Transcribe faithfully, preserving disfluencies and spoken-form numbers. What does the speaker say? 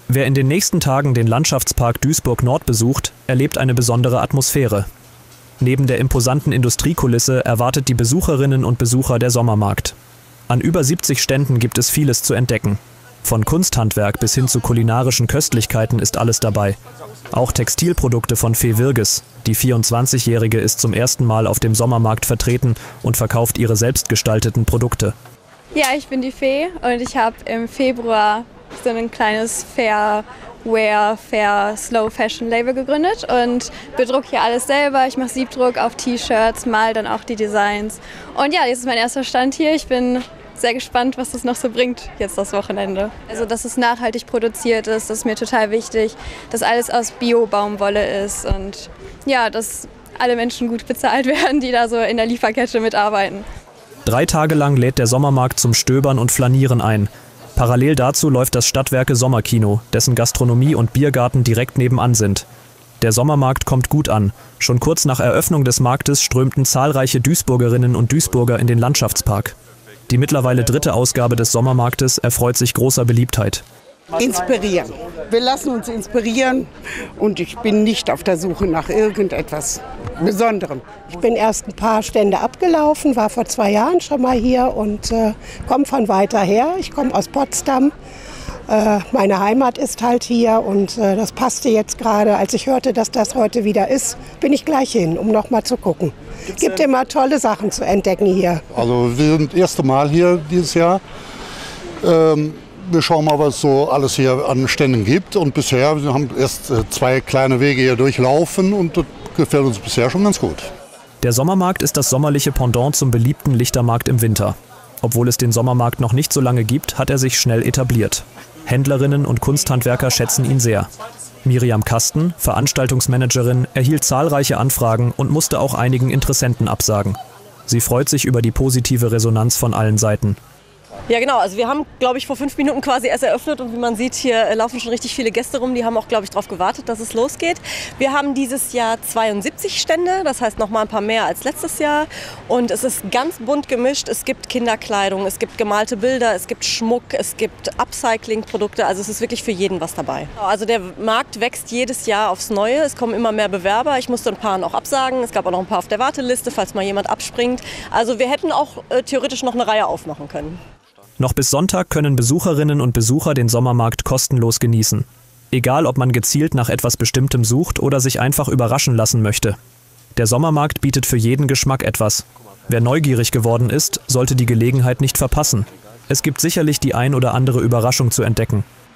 Wer in den nächsten Tagen den Landschaftspark Duisburg-Nord besucht, erlebt eine besondere Atmosphäre. Neben der imposanten Industriekulisse erwartet die Besucherinnen und Besucher der Sommermarkt. An über siebzig Ständen gibt es vieles zu entdecken. Von Kunsthandwerk bis hin zu kulinarischen Köstlichkeiten ist alles dabei. Auch Textilprodukte von Fee Wirges. Die vierundzwanzigjährige ist zum ersten Mal auf dem Sommermarkt vertreten und verkauft ihre selbstgestalteten Produkte. Ja, ich bin die Fee und ich habe im Februar so ein kleines Fair Wear, Fair Slow Fashion Label gegründet und bedrucke hier alles selber. Ich mache Siebdruck auf T-Shirts, mal dann auch die Designs. Und ja, jetzt ist mein erster Stand hier. Ich bin sehr gespannt, was das noch so bringt jetzt das Wochenende. Also, dass es nachhaltig produziert ist, das ist mir total wichtig, dass alles aus Bio-Baumwolle ist und ja, dass alle Menschen gut bezahlt werden, die da so in der Lieferkette mitarbeiten. Drei Tage lang lädt der Sommermarkt zum Stöbern und Flanieren ein. Parallel dazu läuft das Stadtwerke Sommerkino, dessen Gastronomie und Biergarten direkt nebenan sind. Der Sommermarkt kommt gut an. Schon kurz nach Eröffnung des Marktes strömten zahlreiche Duisburgerinnen und Duisburger in den Landschaftspark. Die mittlerweile dritte Ausgabe des Sommermarktes erfreut sich großer Beliebtheit. Inspirieren. Wir lassen uns inspirieren und ich bin nicht auf der Suche nach irgendetwas Besonderem. Ich bin erst ein paar Stände abgelaufen, war vor zwei Jahren schon mal hier und äh, komme von weiter her. Ich komme aus Potsdam. Äh, meine Heimat ist halt hier und äh, das passte jetzt gerade. Als ich hörte, dass das heute wieder ist, bin ich gleich hin, um noch mal zu gucken. Es gibt immer tolle Sachen zu entdecken hier. Also wir sind das erste Mal hier dieses Jahr. Ähm, Wir schauen mal, was es so alles hier an Ständen gibt. Und bisher, wir haben erst zwei kleine Wege hier durchlaufen und das gefällt uns bisher schon ganz gut. Der Sommermarkt ist das sommerliche Pendant zum beliebten Lichtermarkt im Winter. Obwohl es den Sommermarkt noch nicht so lange gibt, hat er sich schnell etabliert. Händlerinnen und Kunsthandwerker schätzen ihn sehr. Miriam Kasten, Veranstaltungsmanagerin, erhielt zahlreiche Anfragen und musste auch einigen Interessenten absagen. Sie freut sich über die positive Resonanz von allen Seiten. Ja genau, also wir haben, glaube ich, vor fünf Minuten quasi erst eröffnet und wie man sieht, hier laufen schon richtig viele Gäste rum. Die haben auch, glaube ich, darauf gewartet, dass es losgeht. Wir haben dieses Jahr zweiundsiebzig Stände, das heißt noch mal ein paar mehr als letztes Jahr. Und es ist ganz bunt gemischt. Es gibt Kinderkleidung, es gibt gemalte Bilder, es gibt Schmuck, es gibt Upcycling-Produkte. Also es ist wirklich für jeden was dabei. Also der Markt wächst jedes Jahr aufs Neue. Es kommen immer mehr Bewerber. Ich musste ein paar auch absagen. Es gab auch noch ein paar auf der Warteliste, falls mal jemand abspringt. Also wir hätten auch äh, theoretisch noch eine Reihe aufmachen können. Noch bis Sonntag können Besucherinnen und Besucher den Sommermarkt kostenlos genießen. Egal, ob man gezielt nach etwas Bestimmtem sucht oder sich einfach überraschen lassen möchte. Der Sommermarkt bietet für jeden Geschmack etwas. Wer neugierig geworden ist, sollte die Gelegenheit nicht verpassen. Es gibt sicherlich die ein oder andere Überraschung zu entdecken.